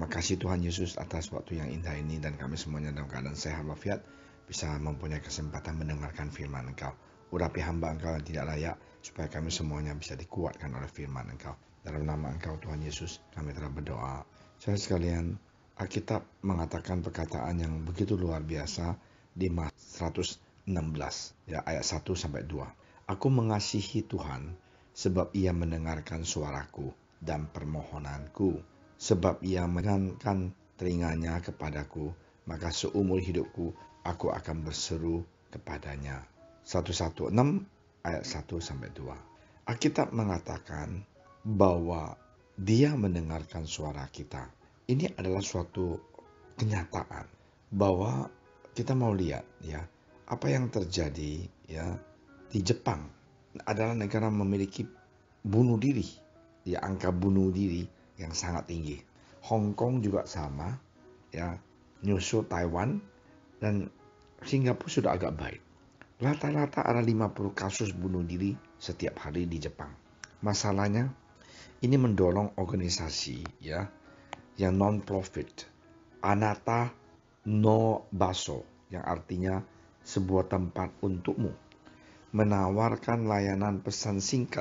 Terima kasih Tuhan Yesus atas waktu yang indah ini, dan kami semuanya dalam keadaan sehat walafiat bisa mempunyai kesempatan mendengarkan firman Engkau. Urapi hamba Engkau yang tidak layak, supaya kami semuanya bisa dikuatkan oleh firman Engkau. Dalam nama Engkau Tuhan Yesus kami telah berdoa. Saudara sekalian, Alkitab mengatakan perkataan yang begitu luar biasa di Mazmur 116 ya, ayat 1-2. Aku mengasihi Tuhan sebab ia mendengarkan suaraku dan permohonanku. Sebab ia menganggap telinganya kepadaku, maka seumur hidupku aku akan berseru kepadanya. 116 ayat 1-2. Alkitab mengatakan bahwa dia mendengarkan suara kita. Ini adalah suatu kenyataan bahwa kita mau lihat ya, apa yang terjadi ya di Jepang. Adalah negara memiliki bunuh diri, ya, angka bunuh diri yang sangat tinggi. Hong Kong juga sama, ya, nyusul Taiwan, dan Singapura sudah agak baik. Rata-rata ada 50 kasus bunuh diri setiap hari di Jepang. Masalahnya, ini mendorong organisasi ya yang non-profit, Anata no Baso, yang artinya sebuah tempat untukmu, menawarkan layanan pesan singkat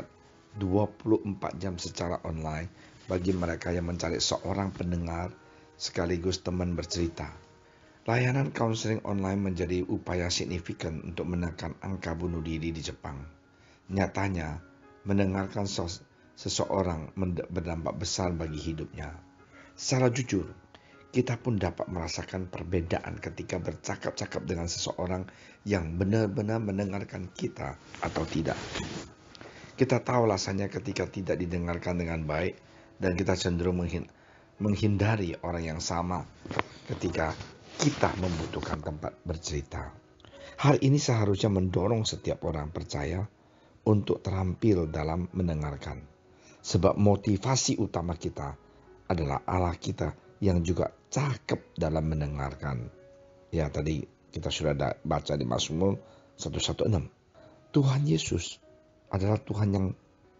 24 jam secara online bagi mereka yang mencari seorang pendengar sekaligus teman bercerita. Layanan counseling online menjadi upaya signifikan untuk menekan angka bunuh diri di Jepang. Nyatanya, mendengarkan seseorang berdampak besar bagi hidupnya. Secara jujur, kita pun dapat merasakan perbedaan ketika bercakap-cakap dengan seseorang yang benar-benar mendengarkan kita atau tidak. Kita tahu rasanya ketika tidak didengarkan dengan baik, dan kita cenderung menghindari orang yang sama ketika kita membutuhkan tempat bercerita. Hal ini seharusnya mendorong setiap orang percaya untuk terampil dalam mendengarkan. Sebab motivasi utama kita adalah Allah kita yang juga cakep dalam mendengarkan. Ya, tadi kita sudah baca di Mazmur 116. Tuhan Yesus adalah Tuhan yang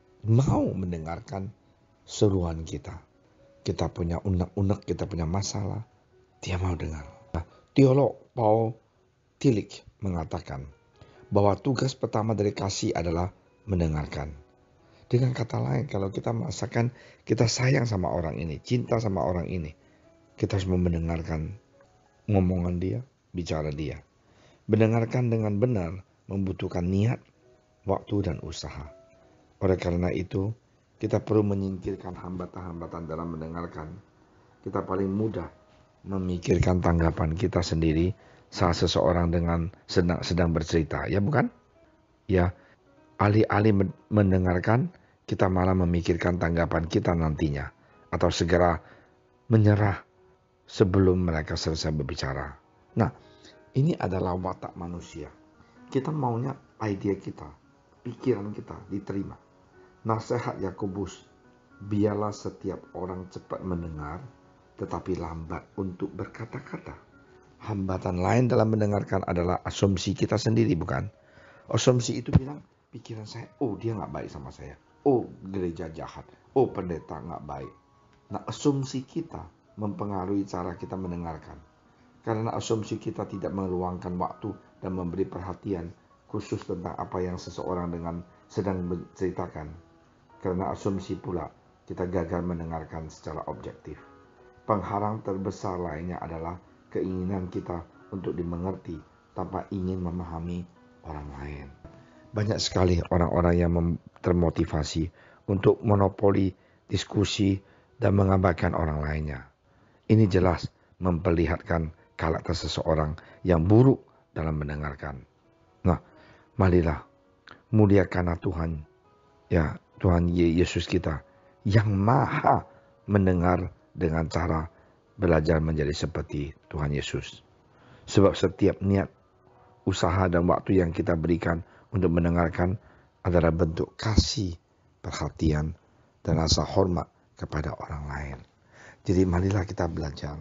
mau mendengarkan seruan kita. Kita punya unek-unek, kita punya masalah, dia mau dengar. Teolog Paul Tillich mengatakan bahwa tugas pertama dari kasih adalah mendengarkan. Dengan kata lain, kalau kita merasakan kita sayang sama orang ini, cinta sama orang ini, kita harus mendengarkan ngomongan dia, bicara dia. Mendengarkan dengan benar membutuhkan niat, waktu, dan usaha. Oleh karena itu, kita perlu menyingkirkan hambatan-hambatan dalam mendengarkan. Kita paling mudah memikirkan tanggapan kita sendiri saat seseorang sedang bercerita, ya bukan? Ya, alih-alih mendengarkan, kita malah memikirkan tanggapan kita nantinya, atau segera menyerah sebelum mereka selesai berbicara. Nah, ini adalah watak manusia. Kita maunya ide kita, pikiran kita diterima. Nasihat Yakobus, biarlah setiap orang cepat mendengar, tetapi lambat untuk berkata-kata. Hambatan lain dalam mendengarkan adalah asumsi kita sendiri, bukan? Asumsi itu bilang, pikiran saya, oh dia gak baik sama saya. Oh gereja jahat. Oh pendeta gak baik. Nah, asumsi kita mempengaruhi cara kita mendengarkan. Karena asumsi kita tidak meluangkan waktu dan memberi perhatian khusus tentang apa yang seseorang sedang menceritakan. Karena asumsi pula, kita gagal mendengarkan secara objektif. Penghalang terbesar lainnya adalah keinginan kita untuk dimengerti tanpa ingin memahami orang lain. Banyak sekali orang-orang yang termotivasi untuk monopoli diskusi dan mengabaikan orang lainnya. Ini jelas memperlihatkan karakter seseorang yang buruk dalam mendengarkan. Nah, marilah muliakanlah Tuhan, ya, Tuhan Yesus kita yang maha mendengar dengan cara belajar menjadi seperti Tuhan Yesus. Sebab setiap niat, usaha, dan waktu yang kita berikan untuk mendengarkan adalah bentuk kasih, perhatian, dan rasa hormat kepada orang lain. Jadi marilah kita belajar.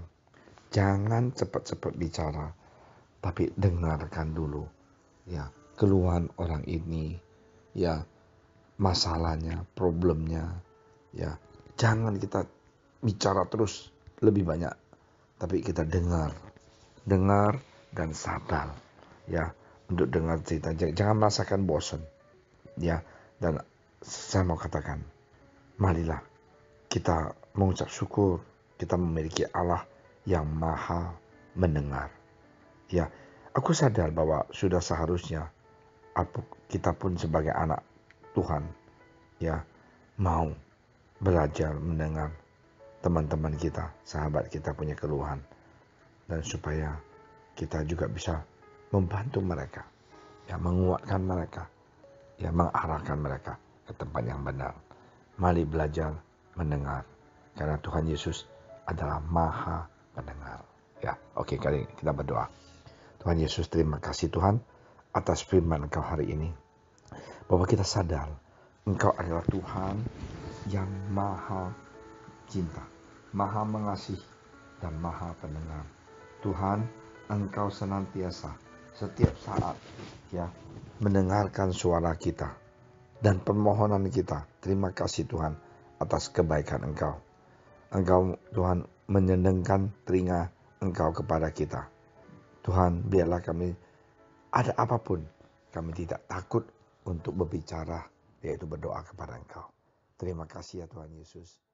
Jangan cepat-cepat bicara, tapi dengarkan dulu ya keluhan orang ini, ya masalahnya, problemnya, ya. Jangan kita bicara terus lebih banyak, tapi kita dengar dan sabar, ya, untuk dengar cerita. Jangan merasakan bosan, ya. Dan saya mau katakan, marilah kita mengucap syukur kita memiliki Allah yang maha mendengar. Ya, aku sadar bahwa sudah seharusnya kita pun sebagai anak Tuhan, ya, mau belajar mendengar teman-teman kita, sahabat kita punya keluhan, dan supaya kita juga bisa membantu mereka, ya, menguatkan mereka, ya, mengarahkan mereka ke tempat yang benar. Mari belajar mendengar, karena Tuhan Yesus adalah maha pendengar. Ya, oke, kali ini kita berdoa. Tuhan Yesus, terima kasih Tuhan atas firman Engkau hari ini, bahwa kita sadar Engkau adalah Tuhan yang maha cinta, maha mengasihi, dan maha pendengar. Tuhan, Engkau senantiasa setiap saat, ya, mendengarkan suara kita dan permohonan kita. Terima kasih Tuhan atas kebaikan Engkau. Engkau Tuhan menyenangkan telinga Engkau kepada kita. Tuhan, biarlah kami ada apapun, kami tidak takut untuk berbicara, yaitu berdoa kepada Engkau. Terima kasih ya Tuhan Yesus.